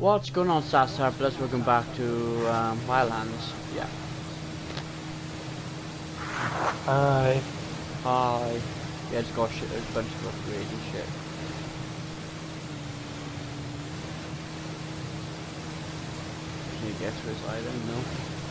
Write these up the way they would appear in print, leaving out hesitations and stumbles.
What's going on, Sassar? Plus, welcome back to Wildlands. Yeah. Hi. Hi. Yeah, it's got shit. It's a bunch of upgrades and shit. Can you get to his island? No.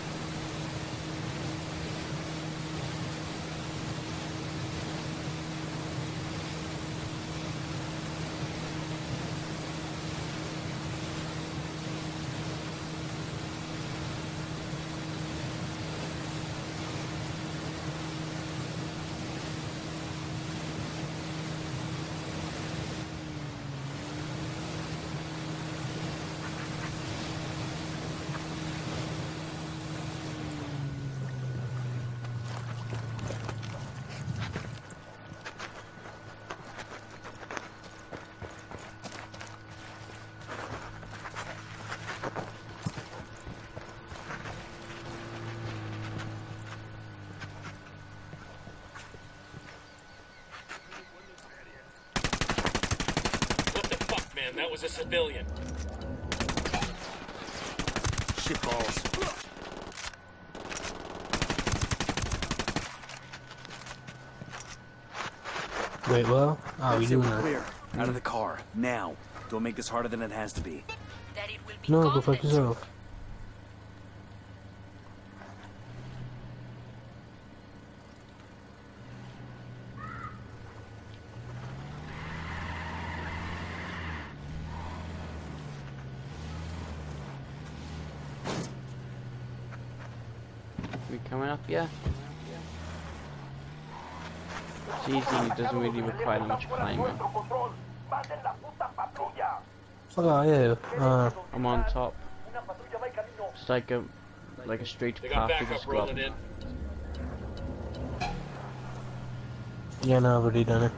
That was a civilian. Shitballs. Wait, well? Oh, we doing that? Clear. Out of the car. Now. Don't make this harder than it has to be. That it will be No, go fuck yourself. We coming up, yeah? It's easy, it doesn't really require much climbing. Fuck out here. I'm on top. It's like a straight They got path to backup just go up. rolling in. Yeah, no, I've already done it.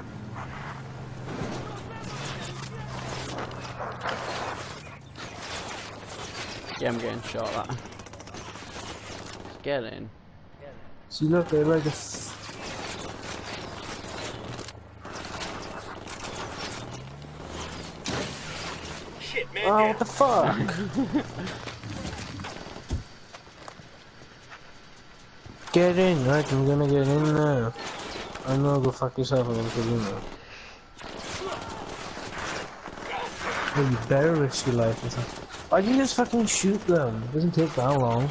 Yeah, I'm getting shot at. Let's get in. See, look, they're like a... Shit, man. Oh, what the fuck? Get in, right? I'm gonna get in now. I know, go fuck yourself, I'm gonna get in now. Oh, you better risk your life, listen. Why didn't you just fucking shoot them? It doesn't take that long.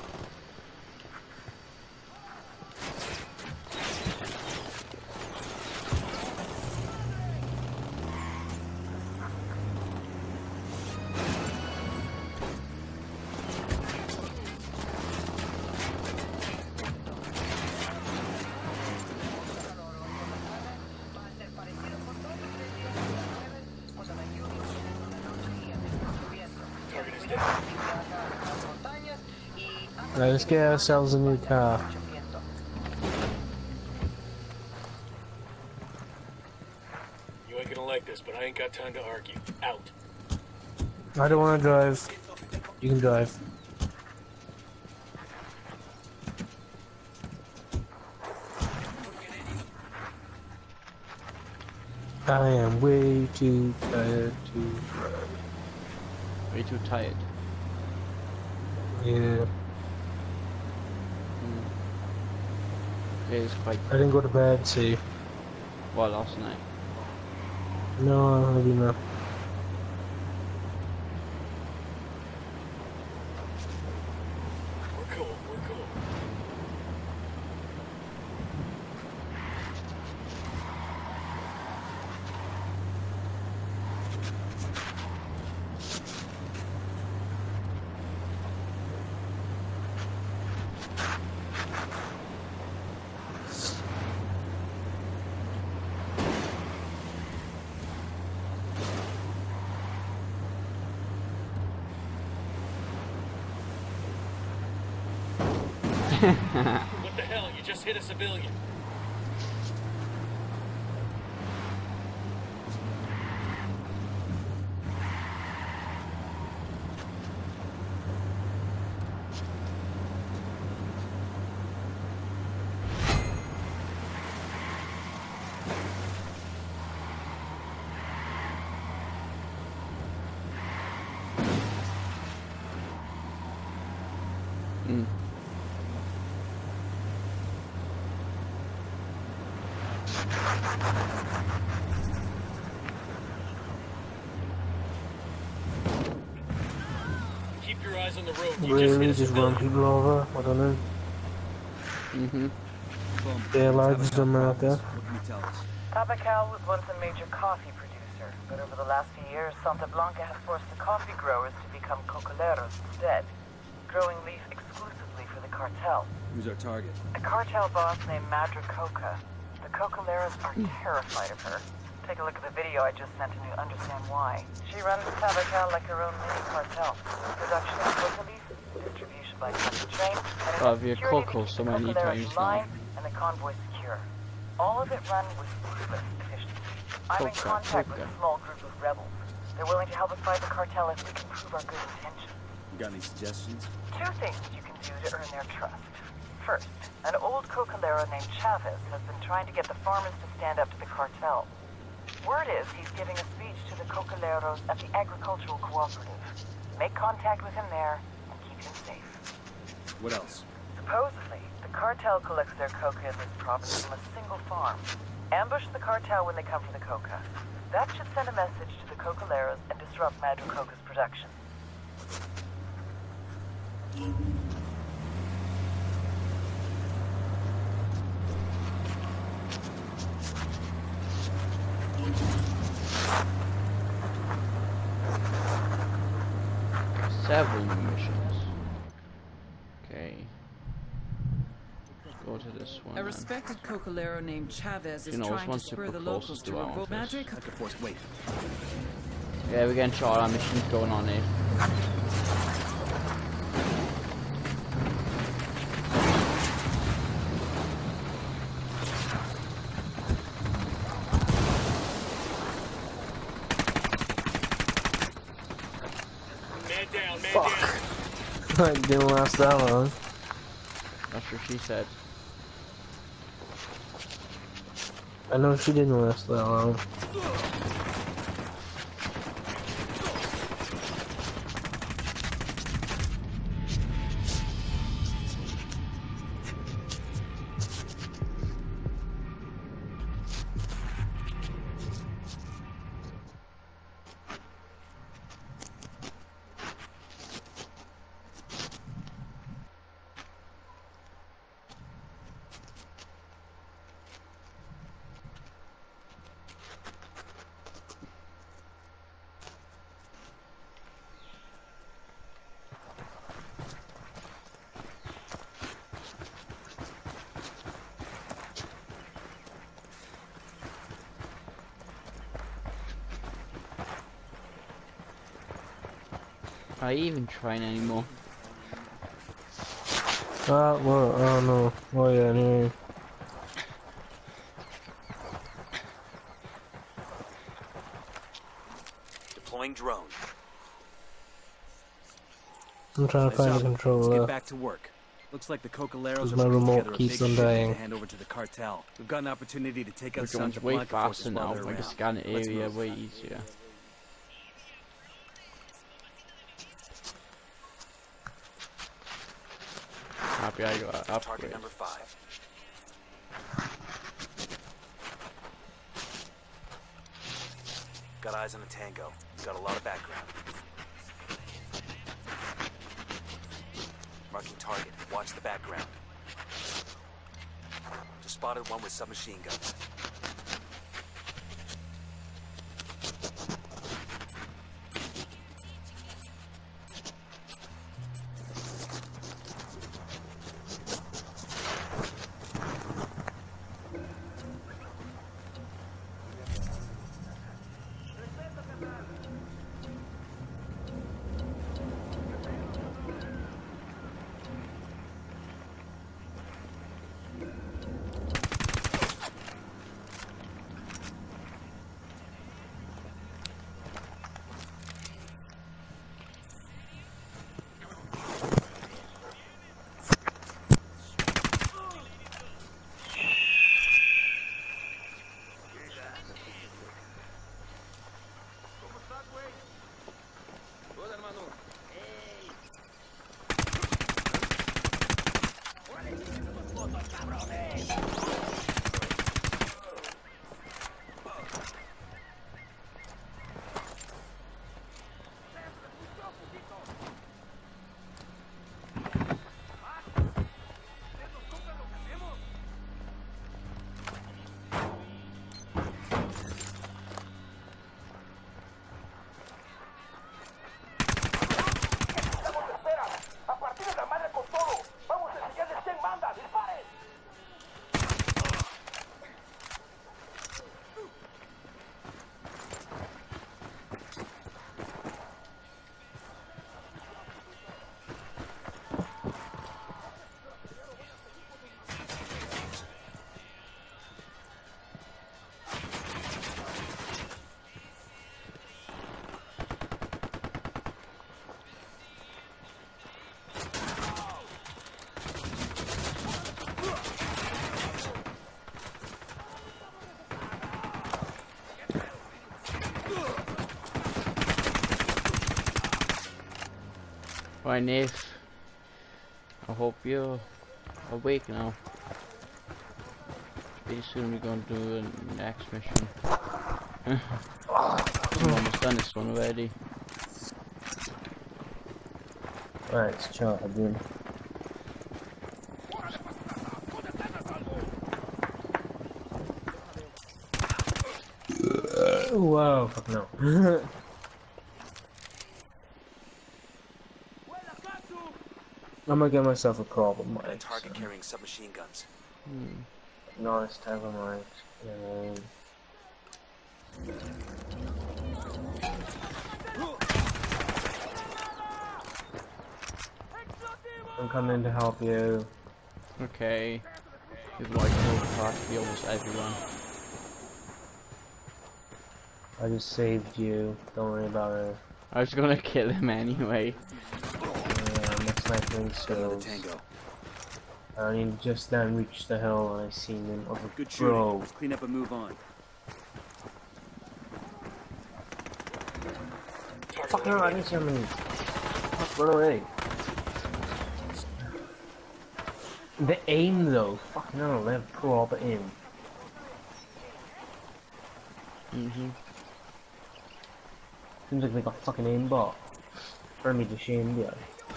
Right, let's get ourselves a new car. You ain't gonna like this, but I ain't got time to argue. Out. I don't want to drive. You can drive. I am way too tired to drive. Way too tired. Yeah. It is quite. I didn't go to bed, see. Well, last night. No, maybe not. We're cool. We're cool. What the hell? You just hit a civilian. Keep your eyes on the road. You Really, just just run people over? I don't know. Their lives don't matter. What can you tell us? Tabacal was once a major coffee producer, but over the last few years, Santa Blanca has forced the coffee growers to become cocoleros instead, growing leaf exclusively for the cartel. Who's our target? A cartel boss named Madra Coca. The cocoleros are terrified of her. Take a look at the video I just sent and you'll understand why. She runs Tabacal like her own mini cartel. Production of coca leaf, distribution by country train, and I've heard cocoa so many times now. and the convoy secure. All of it run with ruthless efficiency. I'm in contact with a small group of rebels. They're willing to help us fight the cartel if we can prove our good intentions. You got any suggestions? Two things you can do to earn their trust. First, an old cocolero named Chavez has been trying to get the farmers to stand up to the cartel. Word is he's giving a speech to the cocoleros at the agricultural cooperative. Make contact with him there and keep him safe. What else? Supposedly, the cartel collects their coca in this province from a single farm. Ambush the cartel when they come for the coca. That should send a message to the cocoleros and disrupt Madra Coca's production. Several missions. Okay. Let's go to this one. A respected cocolero named Chavez is You know, trying to once spur super the close locals to to our revolt office. magic. I could force. Wait. Yeah, we're getting shot on missions going on here. Man down, man Fuck. down. It didn't last that long. That's what she said. I know she didn't last that long. Are you even trying anymore? Well, oh no. Oh yeah, anyway. Deploying drone. I'm trying to find the Let's controller. get back to work. Looks like the Cocoleros Because are my putting remote together a keeps big on ship dying. to hand over to the cartel. We've got an opportunity to take We're out going Santa way Blanca faster forces now. while they're We can around. scan the Let's area move. way easier. Happy I got an Target upgrade. number 5. Got eyes on a tango. Got a lot of background. Marking target. Watch the background. Just spotted one with submachine guns. Right, Nath. I hope you're awake now. Pretty soon we're going to do the next mission. I'm almost done this one already. Right, let's chart again. Whoa, fuck no. I'm gonna get myself a problem. And a target carrying submachine guns. Nice type of mic. I'm coming to help you. Okay. You've like killed practically almost everyone. I just saved you. Don't worry about it. I was gonna kill him anyway. Yeah, my sniping skills. Tango. I only just then reached the hill and I seen him. Oh, Good shooting. bro. Let's clean up and move on. Fuck no, I need somebody. Fuck, run away. The aim though, fuck no, they have proper aim. Seems like they got fucking aimbot. For me to shame you.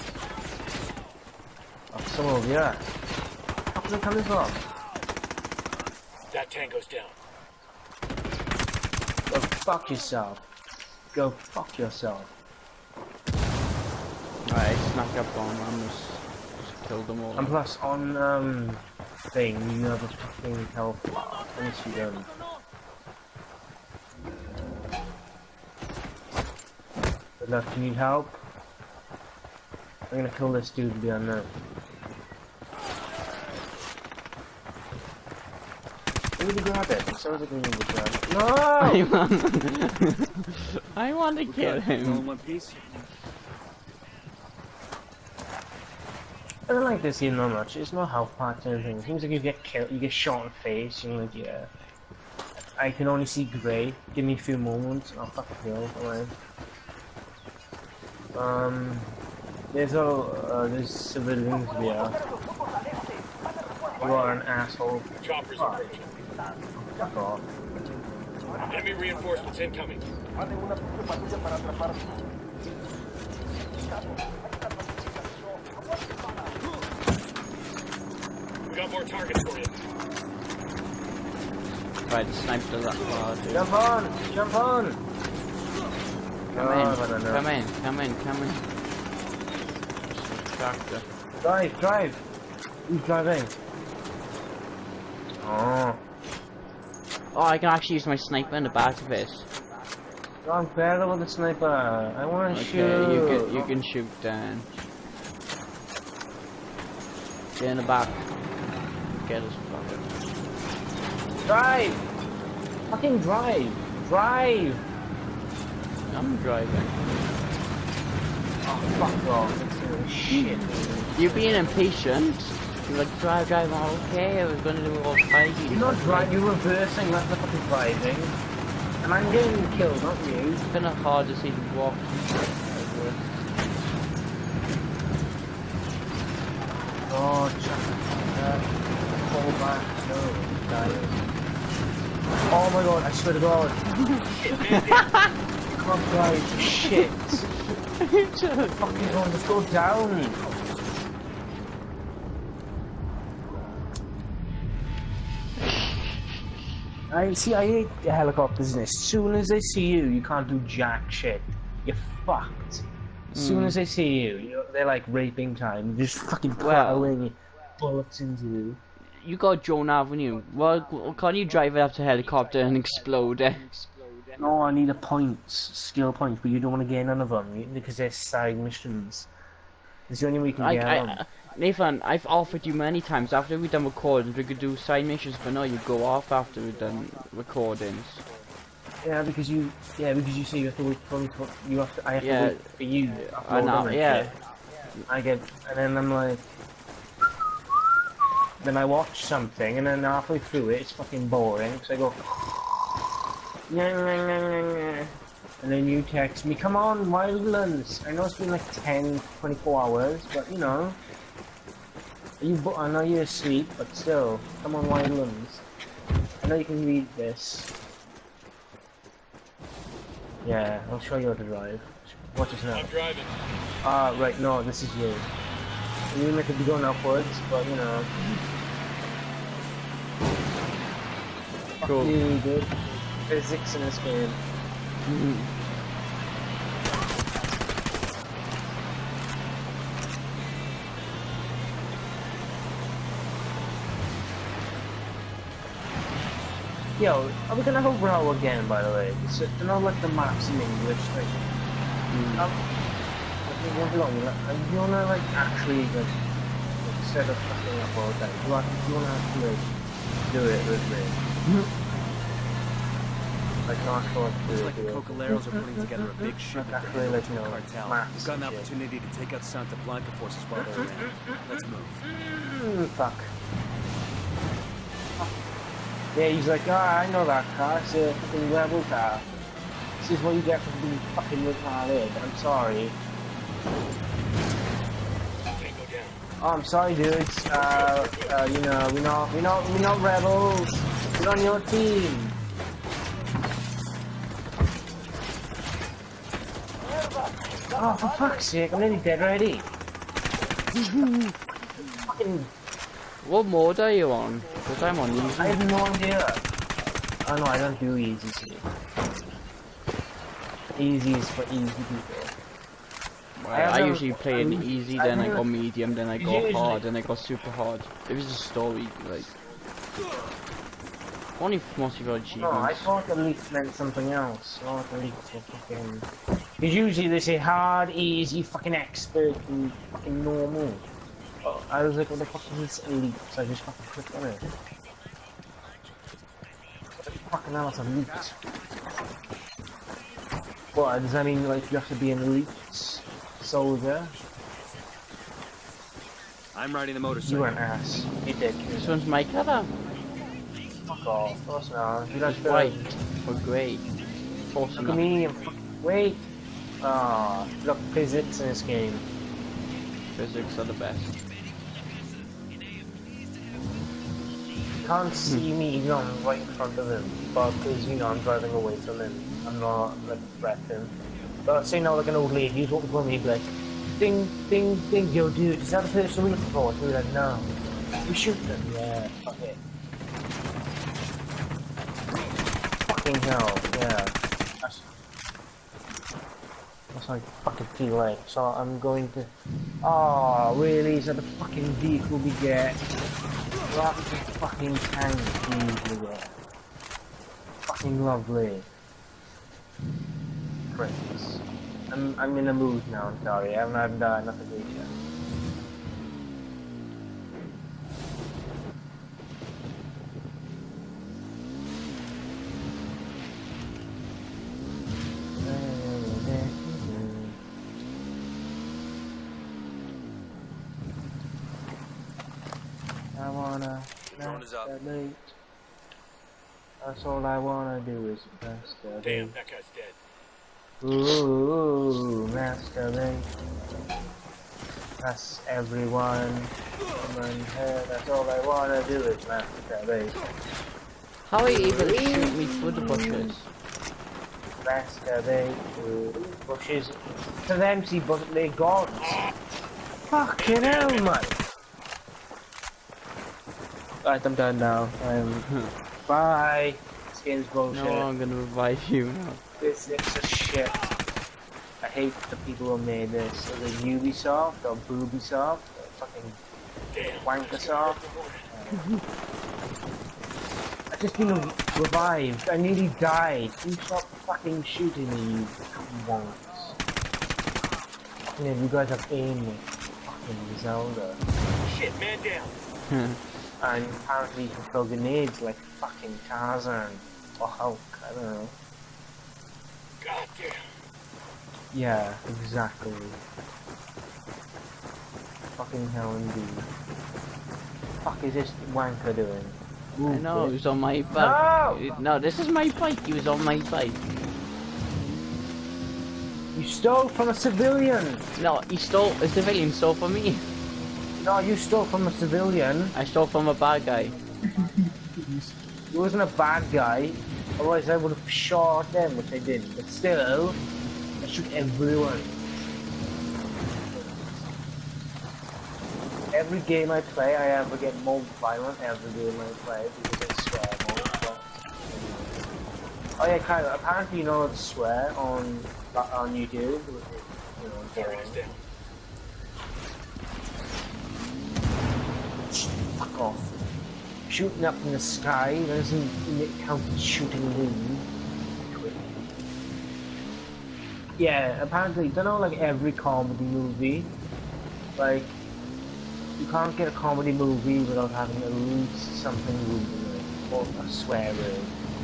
Oh, some of you. How can they come this from? That tango's down. Go fuck yourself. Go fuck yourself. Alright, snuck up on them, just killed them all. And plus on thing you have a fucking health bar. Once you don't. Good luck, you need help? I'm gonna kill this dude behind there. I need to grab it. It sounds like we need to grab it. No! I want to kill All him. in one piece. I don't like this game that much. It's not health packed or anything. It seems like you get killed, you get shot in the face, and you're like, yeah. I can only see grey. Give me a few moments, I'll fucking kill. Alright. There's civilians here. You are an asshole. Choppers approaching. Fuck off. Enemy reinforcements incoming. We got more targets for you. Right, the sniper that far, dude. Jump on! Jump on! Come in. Tractor. Drive! Who's driving? Oh. Oh, I can actually use my sniper in the back of this. I'm better with the sniper. I want to shoot. Okay, you can shoot Dan. Get in the back. Get us fucking. Drive! Fucking drive! Drive! I'm driving. Oh, fuck off. That's shit. You're being impatient. You're like, drive, okay, I was gonna do all fighting. You're not driving, you're reversing, that's the fucking driving. And I'm getting killed, not you. It's kind of hard to see the walk. Oh, chuck it. Fall back. No, guys. Oh my god, I swear to god. Come on, guys. Shit. Fucking god, just go down. I hate the helicopters, and as soon as they see you, you can't do jack shit. You're fucked. As soon as they see you, they're like raping time. They're just fucking plowing bullets into you. You got drone, haven't you? Well, can't you drive it up to a helicopter and explode it? No, I need a points, skill points, but you don't want to get none of them because they're side missions. It's the only way you can get them. Nathan, I've offered you many times after we've done recordings we could do side missions, but no, you go off after we've done recordings. Yeah, because you say you have to wait for you have to. I have to wait for you. To I know. Yeah. I get, and then I'm like, then I watch something, and then halfway through it, it's fucking boring. So I go, And then you text me, come on, Wildlands. I know it's been like 10, 24 hours, but you know. I know you're asleep, but still, come on, Wildlands. I know you can read this. Yeah, I'll show you how to drive. Watch this now. I'm driving. Ah, right, no, this is you. You meant to be going upwards, but you know. Cool. Fuck you, dude. Physics in this game. Yo, are we gonna have a row again, by the way? So, you know, like the maps in English, like, you wanna, like, actually, like, instead of fucking up all the time, you wanna actually, like, do it with me. Like, not sure what to Looks do. like the Cocaleros are putting together a big shipment Actually, for the like, you know, cartel. maps We've got an and shit. opportunity to take out Santa Blanca forces while they're in. Let's move. Fuck. Yeah, he's like, I know that car, it's a fucking rebel car. This is what you get for being fucking retarded, I'm sorry. Can't go down. Oh, I'm sorry, dudes. You know, we're not rebels. We're on your team. Oh, for fuck's sake, I'm nearly dead already. Fucking, What mode are you on? Because I'm on I easy. have no idea. Oh no, I don't do easy, see. Easy is for easy people. I usually play in easy, then I go medium, then I go Usually- hard, then I go super hard. It was a story, like... Only mostly for achievements. No, I thought elite meant something else. Not elite for fucking... Because usually they say hard, easy, fucking expert, and fucking normal. Oh, I was like, what the fuck is elite? So I just fucking clicked on it. What the fucking hell is elite? What, does that mean like you have to be an elite soldier? I'm riding the You motorcycle. were an ass. You did. This one's my colour. Fuck off. Of course not. You don't It's white or grey. Close Look at enough. me. Wait. Ah, look, physics in this game. Physics are the best. You can't see me even on right in front of him, but because you know I'm driving away from him, I'm not like threatening. But say now like an old lady who's walking for me, like, ding, ding, ding, yo, dude, is that the person we're looking for? And we're like, no, we shoot them. Yeah, fuck it. Fucking hell, yeah. That's how I fucking feel like. So I'm going to. Oh, really? Is that the fucking vehicle we get? That is the fucking tank we get. Fucking lovely. Prince. I'm in a mood now, I'm sorry. I haven't had nothing to eat yet. I wanna Drone is up. masturbate. That's all I wanna do is masturbate. Damn, that guy's dead. Ooh, masturbate. That's everyone. Woman here. That's all I wanna do is masturbate. How are you able to shoot me through the bushes? Masturbate. Bushes. To them, see, but they're gods. Fucking hell, man. Right, I'm done now. Bye. This game's bullshit. No, I'm gonna revive you now. This is a shit. I hate the people who made this. Is it Ubisoft or Boobisoft or fucking Damn. Wankersoft? I've just been revived. I nearly died. You stop fucking shooting me, you wonks. Yeah, you guys have aimed me. Fucking Zelda. Shit, man down. And apparently you can throw grenades like fucking Tarzan or Hulk, I don't know. God damn. Yeah, exactly. Fucking hell indeed. Fuck is this wanker doing? I know, he was on my bike. No! No, this is my bike, he was on my bike. You stole from a civilian! No, he stole, a civilian stole from me. No, you stole from a civilian. I stole from a bad guy. He wasn't a bad guy. Otherwise I would have shot them, which I didn't. But still, I shoot everyone. Every game I play, I ever get more violent every game I play because I swear more. Oh yeah, Kyle, apparently you know how to swear on YouTube. You know, Target's down. Fuck off. Shooting up in the sky doesn't count as shooting wind. Yeah, apparently, don't know, like every comedy movie, like, you can't get a comedy movie without having at least something rude in it, or a swear word.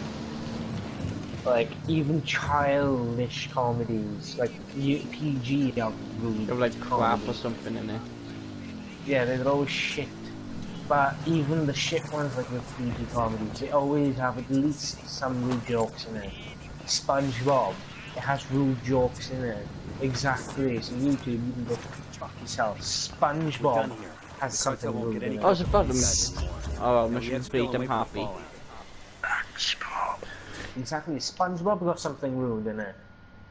Like, even childish comedies, like PG are rude. They have like crap or something in it. Yeah, they're always shit. But even the shit ones, like the PG comedies, they always have at least some rude jokes in it. SpongeBob, it has rude jokes in it. Exactly. So YouTube, you can go fuck yourself. SpongeBob has something rude in it. Oh, it's a problem. Oh, mission complete, I'm happy. SpongeBob. Exactly. SpongeBob got something rude in it.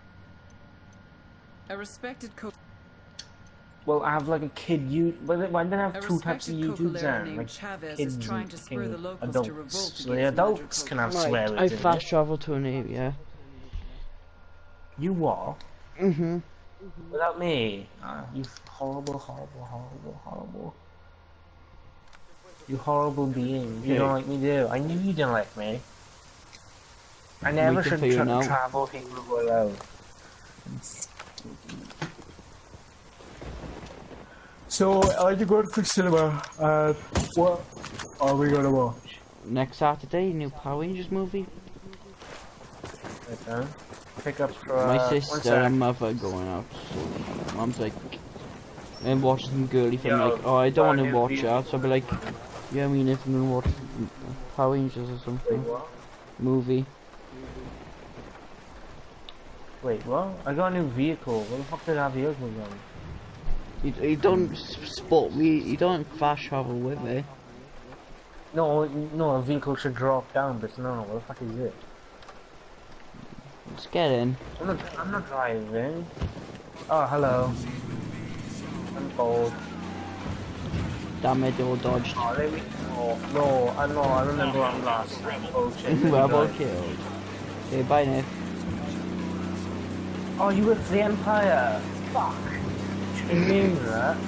A respected Well, I have like a kid why did I have two types of YouTubes then? named Like Chavez kids is trying to spur the locals adults. to revolt So the against adults can have swear Right, words I in fast it. travel to an area. You what? Mm-hmm. Without me? You horrible, horrible, horrible, horrible. You horrible being. You don't like me, do you? I knew you didn't like me. I never should travel people who are out. So, are you going to cinema? What are we gonna watch? Next Saturday, new Power Rangers movie. Right then. Pick up for My sister and mother going out. So Mom's like, and watching some girly film. Like, oh, I don't want to watch that. So I'll be like, yeah, I mean, if I'm gonna watch Power Rangers or something. Wait, what? Movie. Wait, what? I got a new vehicle. What the fuck did I have vehicle on? You don't spot me. You don't fast travel with it. No, a vehicle should drop down, but no, what the fuck is it? Let's get in. I'm not driving. Oh, hello. I'm bold. Damn it, they all dodged. Oh, there we go. No, I remember I'm last. Oh shit. Rebel killed. Okay, bye, Nick. Oh, you were the Empire. Fuck. You knew that.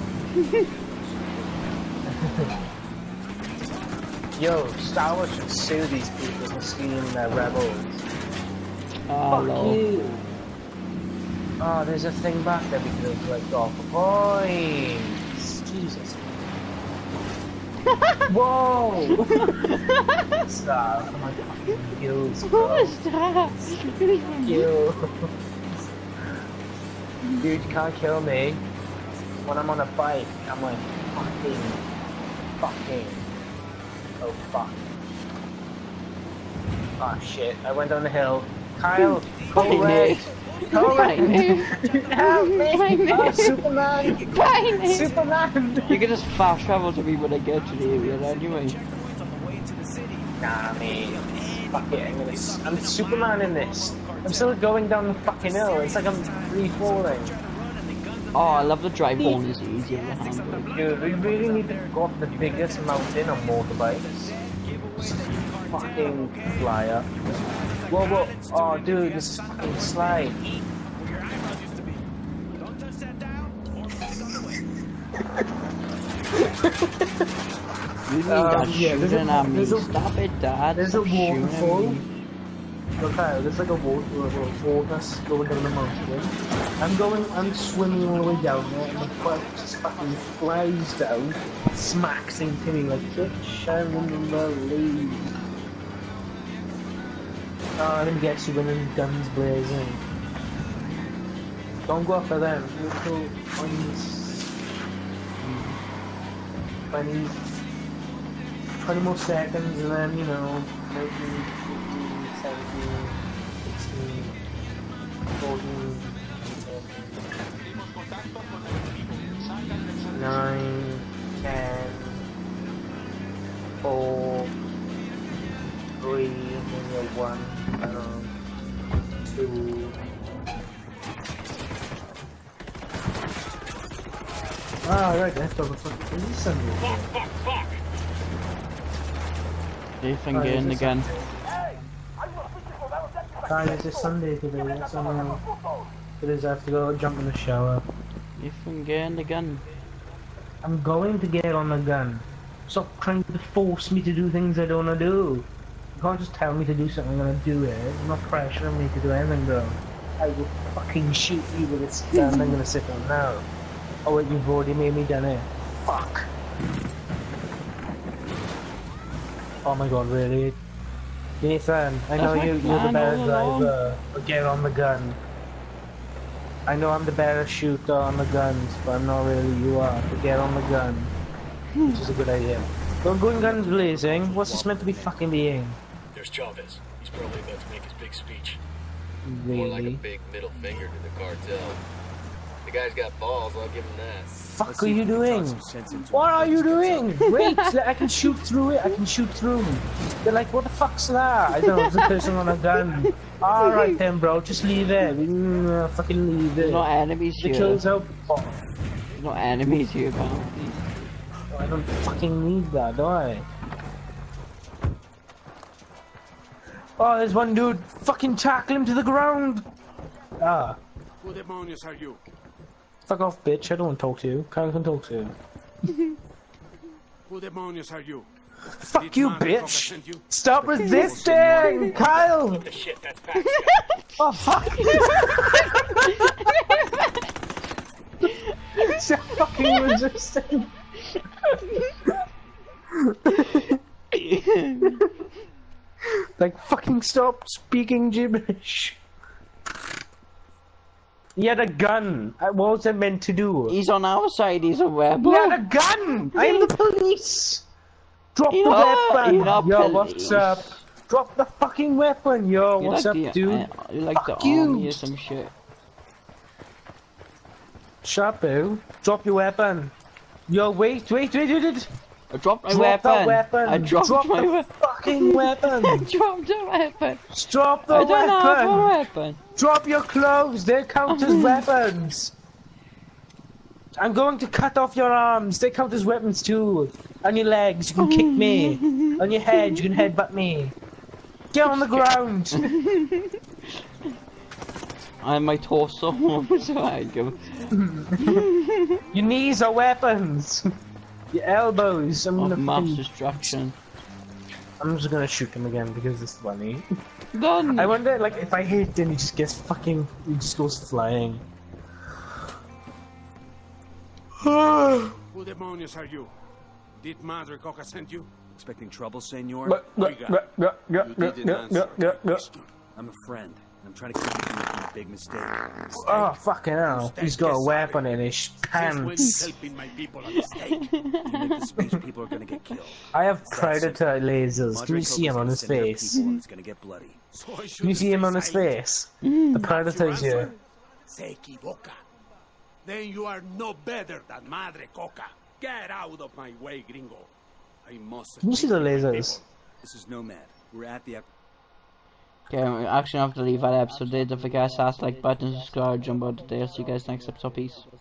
Yo, Star Wars should sue these people for stealing their rebels. Oh, Fuck you. Oh, there's a thing back there we could have like got for points. Jesus. Whoa! Stop. My fucking gills, bro. Stop! Gills. Dude, you can't kill me. When I'm on a bike, I'm like, fucking. Oh, fuck. Oh, shit. I went down the hill. Kyle, go away. Go away. Help me. Oh, Superman. Superman. You can just fast travel to me when I get to the area anyway. Nah, man. Fuck it, I'm Superman in this. I'm still going down the fucking hill. It's like I'm free-falling. Oh, I love the drive on is easier to handle. Dude, we really need to go up the biggest mountain on motorbikes. Fucking flyer. Whoa, whoa. Oh, dude, this is fucking slide. You need that shooting at me. There's a, Stop it, Dad. There's Stop a shooting waterfall. me. Look, there's like a water going down the mountain. I'm swimming all the way down there, and the bike just fucking flies down, smacks into me like shining in the leaves. Oh, let me get you when the guns blazing. Don't go after them. We'll go on this 20 more seconds, and then, you know, 19, 15, 17, 16, 14, 9, 10, 4, 3, and then you're 1, 2. Ah, right, that's the fucking is Sunday. Fuck! Ethan getting again. Guys, it's Sunday today, that's I know. It is, I have to go jump in the shower. Ethan getting again. I'm going to get on the gun. Stop trying to force me to do things I don't want to do. You can't just tell me to do something, I'm gonna do it. You're not pressuring me to do anything though. I will fucking shoot you with this gun I'm gonna sit on now. Oh wait, you've already made me done it. Fuck. Oh my god, really? Nathan, I know you're the better driver, but get on the gun. I know I'm the better shooter on the guns, but I'm not really, you are, but get on the gun. Which is a good idea. Don't go in guns blazing, what's this meant to be fucking being? There's Chavez. He's probably about to make his big speech. More like a Really? big middle finger to the cartel. The guy's got balls, I'll give him that. Fuck are you doing? What are you doing? Wait, I can shoot through it, I can shoot through. They're like, what the fuck's that? I don't know, it's a person on a gun. Alright then bro, just leave it. Fucking leave it. There's no enemies The here. kills out. There's no enemies here, apparently. I don't fucking need that, do I? Oh, there's one dude. Fucking tackle him to the ground. Ah. Who the demonios are you? Fuck off, bitch. I don't want to talk to you. Kyle can talk to you. Who the demonios are you? Fuck you, bitch. Stop resisting, Kyle. The shit, that's back. Oh, fuck. Stop fucking resisting. Like, fucking stop speaking gibberish. He had a gun. What was it meant to do? He's on our side, he's a rebel. He had a gun! I am the police! Drop the weapon! You're not Yo, police. what's up? Drop the fucking weapon! Yo, You're what's like up, dude? You're like Fuck the army you. or some shit. Sharpo, drop your weapon. Yo, wait. I dropped my Drop weapon. that weapon! I dropped Drop my the weapon. fucking weapon! I dropped the weapon. Drop the I don't have a weapon! weapon. Drop your clothes, they count as weapons! I'm going to cut off your arms, they count as weapons too. On your legs, you can kick me. On your head, you can headbutt me. Get on the ground! And my torso. So I go. Your knees are weapons! Your elbows, I'm Of gonna mass fucking- destruction. I'm just gonna shoot him again because it's funny. Done. I wonder, like, if I hit him, he just gets fucking, he just goes flying. Who the demonios are you? Did Madre Coca send you? Expecting trouble, senor? You didn't answer my question. I'm a friend. I'm trying to keep you from making a big mistake. Oh, fucking hell. He's got a weapon in his Since when you pants. helping my people a mistake? You make the speech, people are gonna get killed. I have predator lasers. Can you see him on his face? It's gonna get bloody. So I Can you see him on his face? The predator's here. Se equivoca. Then you are no better than Madre Coca. Get out of my way, gringo. I must. Can you see the lasers? This is Nomad. We're at the... Okay, we actually have to leave that episode there. Don't forget to like button, subscribe, jump out the day. See you guys next episode. Peace.